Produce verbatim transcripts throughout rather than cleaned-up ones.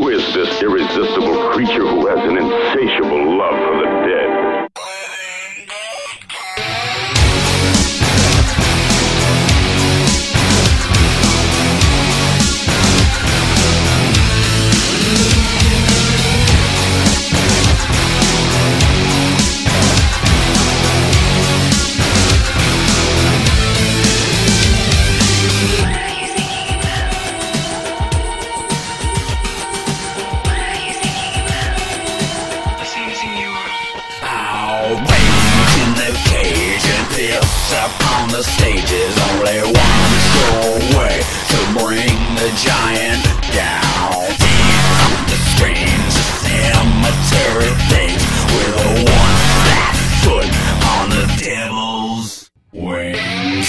Who is this irresistible creature who has an insatiable love for the dead? Up on the stage is only one sure way to bring the giant down. Deep the strange cemetery things with a one flat foot on the devil's wings.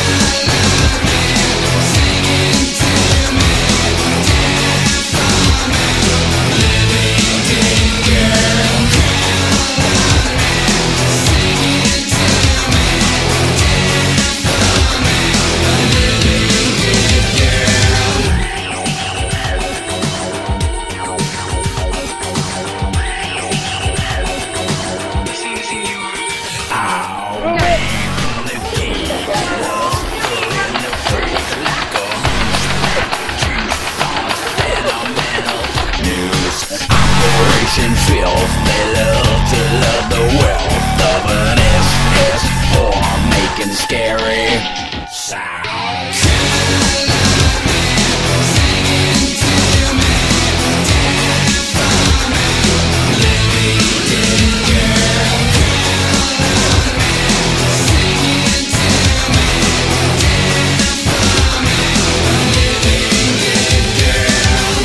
Singing to me, death for me, living dead girl. Singing to me. Feels they love to love the wealth of an S S or making scary sounds. Singing to me, death for me, living dead girl. Singing to me, death for me, living dead girl.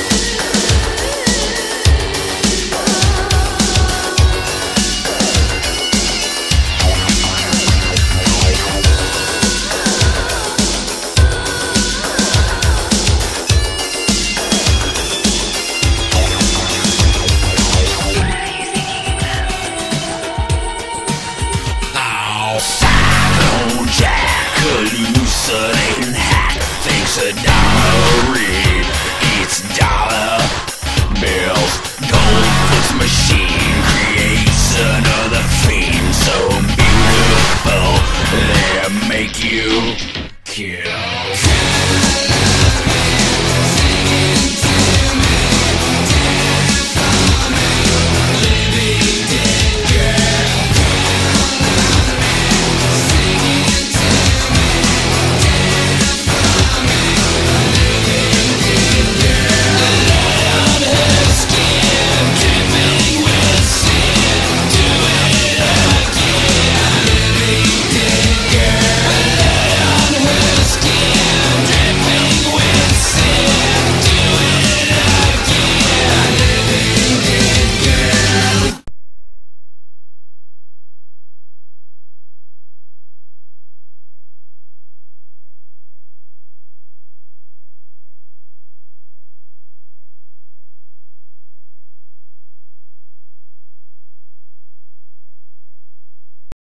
Hallucinating hack thinks a dollar read eats dollar bills. Goldfish machine creates another fiend so beautiful they make you kill.